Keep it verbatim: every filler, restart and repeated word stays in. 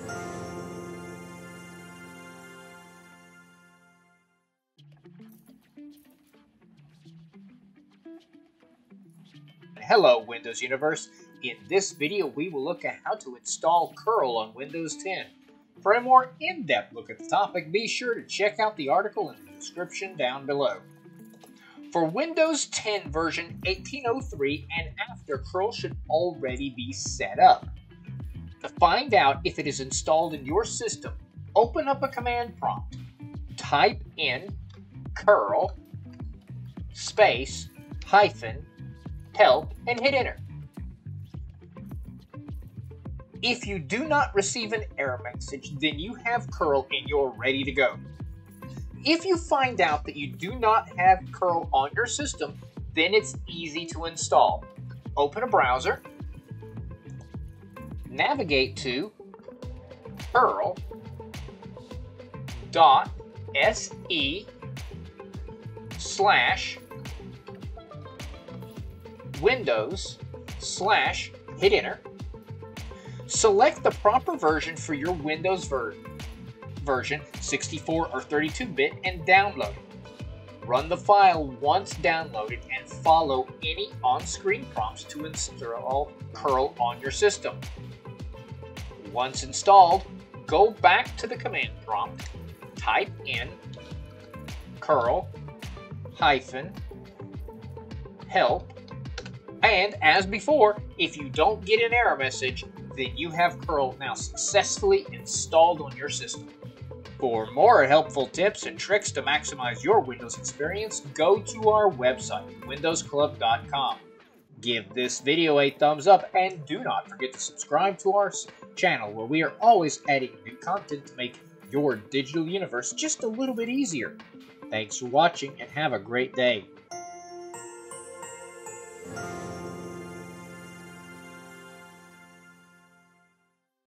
Hello Windows Universe. In this video we will look at how to install curl on Windows ten. For a more in-depth look at the topic, be sure to check out the article in the description down below. For Windows ten version eighteen oh three and after, curl should already be set up. To find out if it is installed in your system, open up a command prompt. Type in curl space hyphen help and hit enter. If you do not receive an error message, then you have curl and you're ready to go. If you find out that you do not have curl on your system, then it's easy to install. Open a browser, navigate to curl dot se slash Windows slash hit enter. Select the proper version for your Windows ver version, sixty-four or thirty-two bit, and download it. Run the file once downloaded and follow any on-screen prompts to install curl on your system. Once installed, go back to the command prompt, type in curl hyphen help, and as before, if you don't get an error message, then you have curl now successfully installed on your system. For more helpful tips and tricks to maximize your Windows experience, go to our website, windows club dot com. Give this video a thumbs up and do not forget to subscribe to our channel where we are always adding new content to make your digital universe just a little bit easier. Thanks for watching and have a great day.